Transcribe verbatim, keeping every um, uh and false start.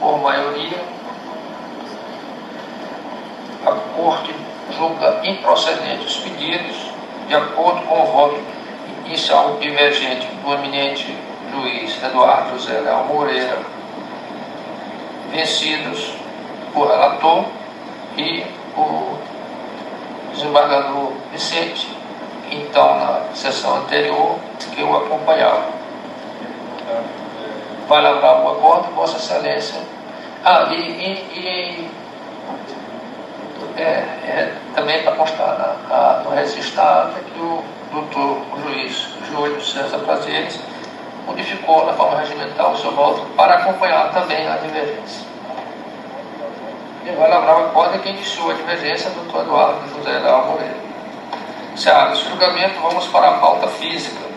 por maioria, a Corte julga improcedente os pedidos, de acordo com o voto inicial divergente do eminente juiz Eduardo José Leal Moreira, vencidos o relator e o desembargador Vicente, então na sessão anterior, que eu acompanhava. Vai lembrar o acordo, Vossa Excelência. Ah, e, e, e é, é, também para constar na, na, no registro que o doutor, o juiz Júlio César Prazeres modificou na forma regimental o seu voto para acompanhar também a divergência. E vai lembrar o acordo que iniciou a divergência do doutor Eduardo José Leal Moreira. Encerrado esse julgamento, vamos para a pauta física.